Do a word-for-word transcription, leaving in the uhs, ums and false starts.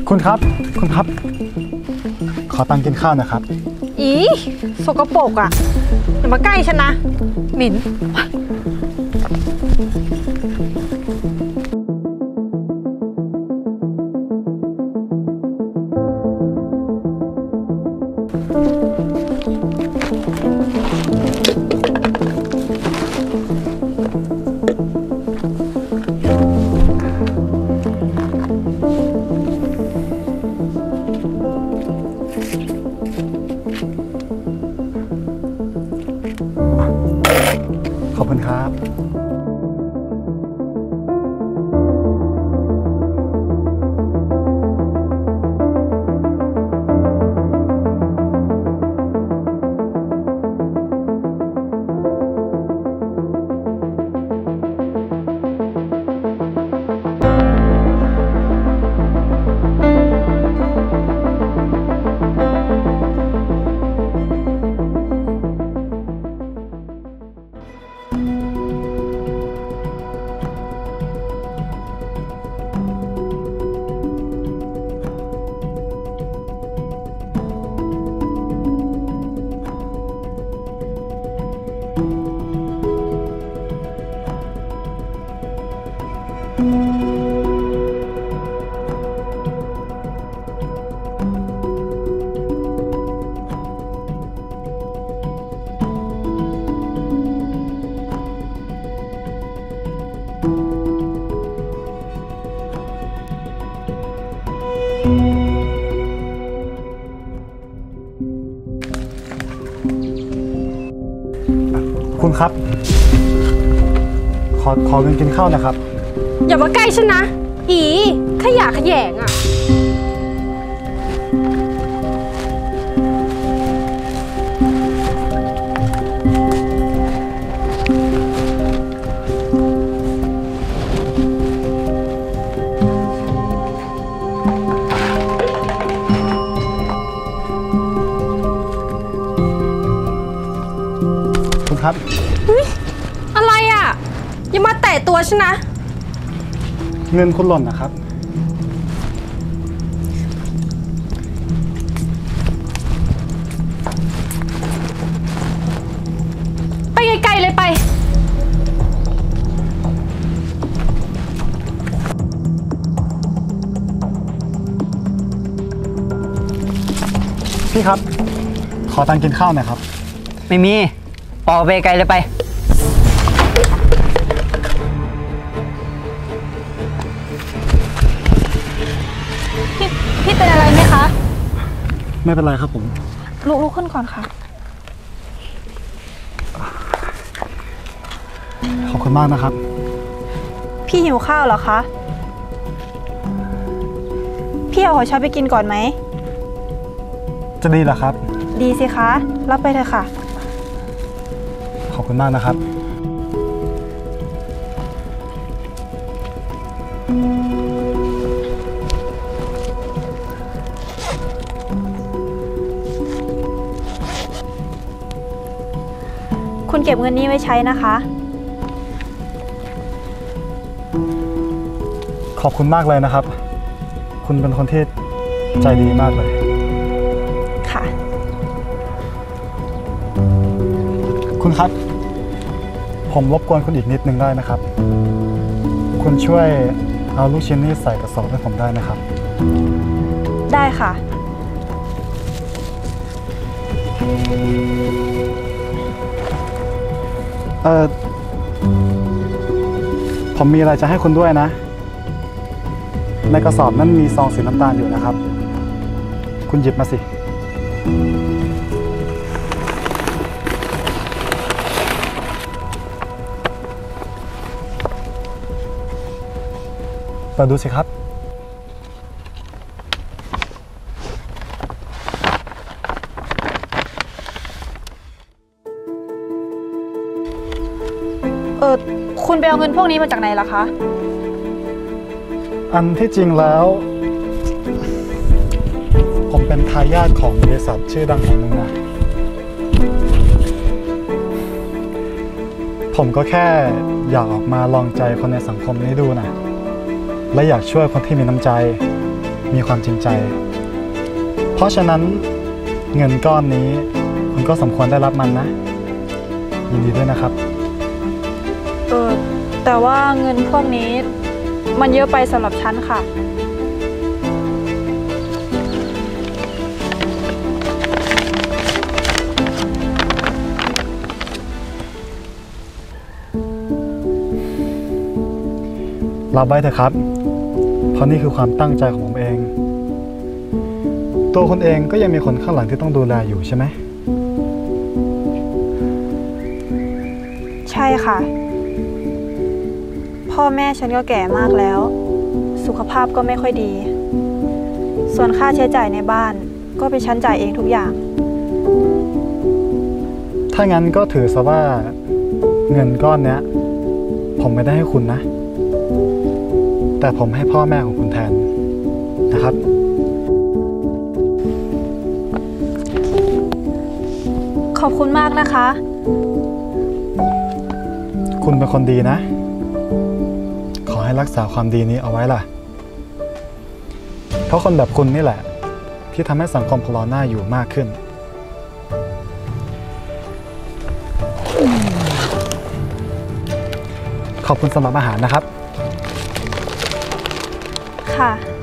คุณครับคุณครับขอตังค์กินข้าวนะครับอีสกปรกอ่ะอย่ามาใกล้ฉันนะหมิ่นขอบคุณครับ คุณครับขอขอเงินกินข้าวนะครับอย่ามาใกล้ฉันนะอีขยะขยงอ่ะครับอะไรอ่ะอย่ามาแตะตัวฉันนะเงินคุณหล่นนะครับไปไกลๆเลยไปพี่ครับขอตังค์กินข้าวหน่อยครับไม่มีออกไปไกลเลยไปพี่พี่เป็นอะไรไหมคะไม่เป็นไรครับผมลุกลุกขึ้นก่อนค่ะขอบคุณมากนะครับพี่หิวข้าวเหรอคะพี่เอาหัวไชไปกินก่อนไหมจะดีเหรอครับดีสิคะรับไปเถอะค่ะขอบคุณมากนะครับคุณเก็บเงินนี้ไว้ใช้นะคะขอบคุณมากเลยนะครับคุณเป็นคนที่ใจดีมากเลยค่ะคุณครับผมรบกวนคุณอีกนิดนึงได้นะครับคุณช่วยเอาลูกชิ้นนี้ใส่กระสอบให้ผมได้ไหมครับได้ค่ะเออผมมีอะไรจะให้คุณด้วยนะในกระสอบนั้นมีซองสีน้ำตาลอยู่นะครับคุณหยิบมาสิเปิดดูสิครับเออคุณไปเอาเงินพวกนี้มาจากไหนล่ะคะอันที่จริงแล้วผมเป็นทายาทของบริษัทชื่อดังแห่งหนึ่งนะผมก็แค่อยากออกมาลองใจคนในสังคมนี้ดูนะและอยากช่วยคนที่มีน้ำใจมีความจริงใจ เพราะฉะนั้นเงินก้อนนี้คุณก็สมควรได้รับมันนะ ยินดีด้วยนะครับเออ แต่ว่าเงินพวกนี้มันเยอะไปสำหรับฉันค่ะรับไว้เถอะครับ เพราะนี่คือความตั้งใจของผมเอง ตัวคุณเองก็ยังมีคนข้างหลังที่ต้องดูแลอยู่ใช่ไหมใช่ค่ะ พ่อแม่ฉันก็แก่มากแล้ว สุขภาพก็ไม่ค่อยดี ส่วนค่าใช้จ่ายในบ้านก็เป็นฉันจ่ายเองทุกอย่างถ้างั้นก็ถือซะว่าเงินก้อนเนี้ย ผมไม่ได้ให้คุณนะ แต่ผมให้พ่อแม่ของคุณแทนนะครับขอบคุณมากนะคะคุณเป็นคนดีนะ ขอให้รักษาความดีนี้เอาไว้ล่ะ เพราะคนแบบคุณนี่แหละ ที่ทำให้สังคมของเราน่าอยู่มากขึ้น ขอบคุณสำหรับอาหารนะครับค่ะ